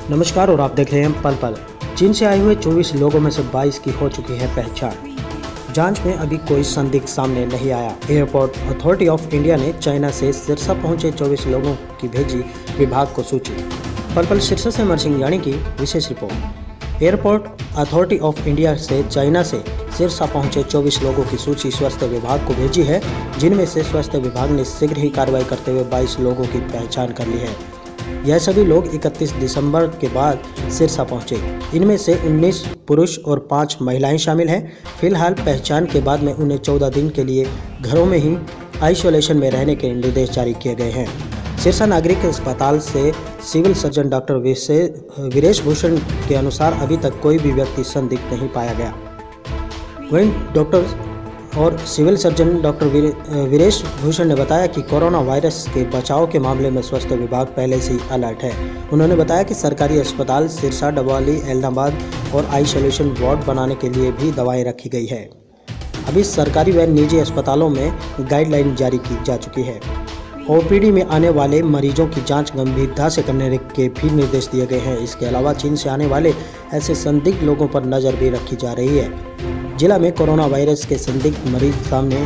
नमस्कार और आप देख रहे हैं पल पल। चीन से आए हुए 24 लोगों में से 22 की हो चुकी है पहचान। जांच में अभी कोई संदिग्ध सामने नहीं आया। एयरपोर्ट अथॉरिटी ऑफ इंडिया ने चाइना से सिरसा पहुंचे 24 लोगों की भेजी विभाग को सूची। पल पल सिरसा से अमर सिंह यानी की विशेष रिपोर्ट। एयरपोर्ट अथॉरिटी ऑफ इंडिया से चाइना से सिरसा पहुंचे 24 लोगों की सूची स्वास्थ्य विभाग को भेजी है, जिनमें से स्वास्थ्य विभाग ने शीघ्र ही कार्रवाई करते हुए 22 लोगों की पहचान कर ली है। यह सभी लोग 31 दिसंबर के बाद सिरसा पहुंचे। इनमें से 19 पुरुष और 5 महिलाएं शामिल हैं। फिलहाल पहचान के बाद में उन्हें 14 दिन के लिए घरों में ही आइसोलेशन में रहने के निर्देश जारी किए गए हैं। सिरसा नागरिक अस्पताल से civil surgeon doctor Viresh Bhushan के अनुसार अभी तक कोई भी व्यक्ति संदिग्ध नहीं पाया गया। वहीं डॉक्टर और civil surgeon doctor Viresh Bhushan ने बताया कि कोरोना वायरस के बचाव के मामले में स्वास्थ्य विभाग पहले से ही अलर्ट है। उन्होंने बताया कि सरकारी अस्पताल सिरसा, डबवाली, एलनाबाद और आइसोलेशन वार्ड बनाने के लिए भी दवाएं रखी गई है। अभी सरकारी व निजी अस्पतालों में गाइडलाइन जारी की जा चुकी है। ओपीडी में आने वाले मरीजों की जांच गंभीरता से करने के भी निर्देश दिए गए हैं। इसके अलावा चीन से आने वाले ऐसे संदिग्ध लोगों पर नज़र भी रखी जा रही है। जिला में कोरोना वायरस के संदिग्ध मरीज सामने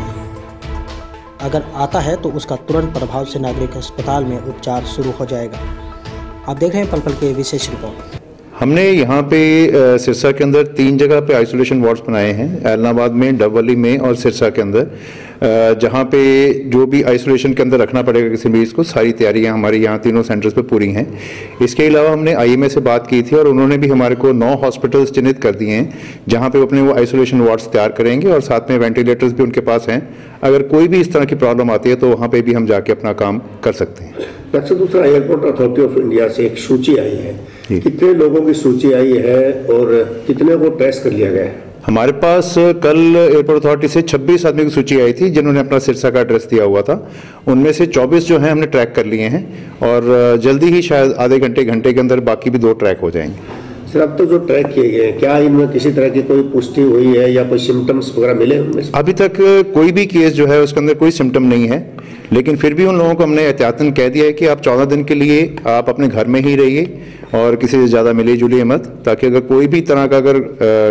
अगर आता है तो उसका तुरंत प्रभाव से नागरिक अस्पताल में उपचार शुरू हो जाएगा। आप देख रहे हैं पल पल के विशेष रिपोर्ट। हमने यहाँ पे सिरसा के अंदर 3 जगह पे आइसोलेशन वार्ड्स बनाए हैं, एलनाबाद में, डबवाली में और सिरसा के अंदर, जहाँ पे जो भी आइसोलेशन के अंदर रखना पड़ेगा किसी मरीज को, सारी तैयारियाँ हमारी यहाँ तीनों सेंटर्स पे पूरी हैं। इसके अलावा हमने आईएमए से बात की थी और उन्होंने भी हमारे को 9 हॉस्पिटल्स चिन्हित कर दिए हैं जहाँ पे अपने वो आइसोलेशन वार्ड्स तैयार करेंगे और साथ में वेंटिलेटर्स भी उनके पास हैं। अगर कोई भी इस तरह की प्रॉब्लम आती है तो वहाँ पे भी हम जाके अपना काम कर सकते हैं। डॉक्टर, दूसरा एयरपोर्ट अथॉरिटी ऑफ इंडिया से एक सूची आई है, कितने लोगों की सूची आई है और कितने को टेस्ट कर लिया गया है? हमारे पास कल एयरपोर्ट अथॉरिटी से 26 आदमी की सूची आई थी जिन्होंने अपना सिरसा का एड्रेस दिया हुआ था। उनमें से 24 जो हैं हमने ट्रैक कर लिए हैं और जल्दी ही शायद आधे घंटे के अंदर बाकी भी 2 ट्रैक हो जाएंगे। सर, अब तो जो ट्रैक किए गए हैं, क्या इनमें किसी तरह की कोई पुष्टि हुई है या कोई सिम्टम्स वगैरह मिले उनमें से? अभी तक कोई भी केस जो है उसके अंदर कोई सिम्टम नहीं है, लेकिन फिर भी उन लोगों को हमने एहतियातन कह दिया है कि आप 14 दिन के लिए आप अपने घर में ही रहिए और किसी से ज़्यादा मिलिए जुलिए मत, ताकि अगर कोई भी तरह का अगर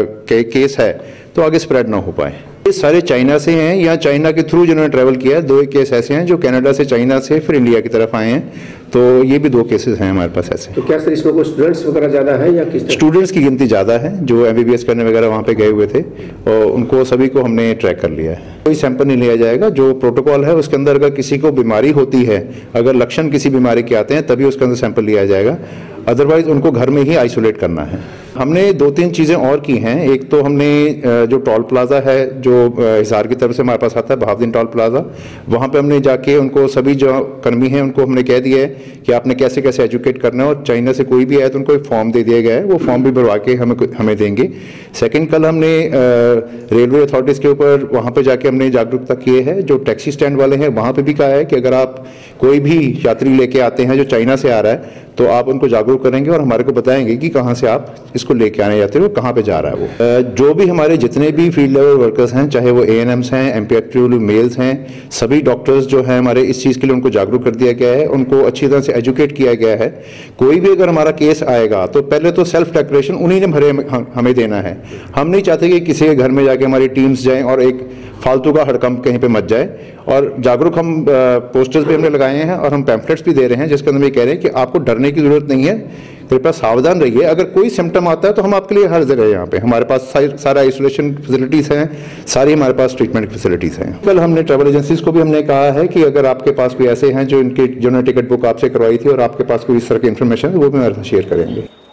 केस है तो आगे स्प्रेड ना हो पाए। ये सारे चाइना से हैं या चाइना के थ्रू जिन्होंने ट्रैवल किया है। 2 केस ऐसे हैं जो कनाडा से, चाइना से फिर इंडिया की तरफ आए हैं, तो ये भी 2 केसेस हैं हमारे पास ऐसे। तो क्या सर इसमें कोई स्टूडेंट्स वगैरह ज़्यादा है या किस? स्टूडेंट्स की गिनती ज़्यादा है जो MBBS करने वगैरह वहाँ पे गए हुए थे और उनको सभी को हमने ट्रैक कर लिया है। कोई सैंपल नहीं लिया जाएगा। जो प्रोटोकॉल है उसके अंदर अगर किसी को बीमारी होती है, अगर लक्षण किसी बीमारी के आते हैं तभी उसके अंदर सैंपल लिया जाएगा, अदरवाइज उनको घर में ही आइसोलेट करना है। हमने 2-3 चीज़ें और की हैं। एक तो हमने जो टोल प्लाजा है जो हिसार की तरफ से हमारे पास आता है, बहाउद्दीन टोल प्लाजा, वहाँ पे हमने जाके उनको सभी जो कर्मी हैं उनको हमने कह दिया है कि आपने कैसे कैसे एजुकेट करना है और चाइना से कोई भी आए तो उनको एक फॉर्म दे दिया गया है, वो फॉर्म भी भरवा के हमें देंगे। सेकेंड, कल हमने रेलवे अथॉरिटीज़ के ऊपर वहाँ पर जाके हमने जागरूकता किए है। जो टैक्सी स्टैंड वाले हैं वहाँ पर भी कहा है कि अगर आप कोई भी यात्री लेके आते हैं जो चाइना से आ रहा है तो आप उनको जागरूक करेंगे और हमारे को बताएंगे कि कहाँ से आप इसको लेके आने जाते हो, कहाँ पे जा रहा है वो। जो भी हमारे जितने भी फील्ड लेवल वर्कर्स हैं, चाहे वो ANMs हैं, MPHW मेल्स हैं, सभी डॉक्टर्स जो हैं हमारे, इस चीज़ के लिए उनको जागरूक कर दिया गया है, उनको अच्छी तरह से एजुकेट किया गया है। कोई भी अगर हमारा केस आएगा तो पहले तो सेल्फ डेक्लेरेशन उन्हीं ने हमें देना है। हम नहीं चाहते कि किसी के घर में जाके हमारी टीम्स जाएँ और एक फालतू का हड़कंप कहीं पे मच जाए। और जागरूक हम पोस्टर्स भी हमने लगाए हैं और हम पैम्फलेट्स भी दे रहे हैं जिसके अंदर ये कह रहे हैं कि आपको डरने की जरूरत नहीं है, कृपया सावधान रहिए। अगर कोई सिम्टम आता है तो हम आपके लिए हर जगह यहाँ पे, हमारे पास सारा आइसोलेशन फैसिलिटीज़ हैं, सारी हमारे पास ट्रीटमेंट फैसिलिटीज़ हैं। कल हमने ट्रैवल एजेंसीज को भी हमने कहा है कि अगर आपके पास कोई ऐसे हैं जिन्होंने टिकट बुक आपसे करवाई थी और आपके पास कोई इस तरह की इन्फॉर्मेशन है वो भी हमारे साथ शेयर करेंगे।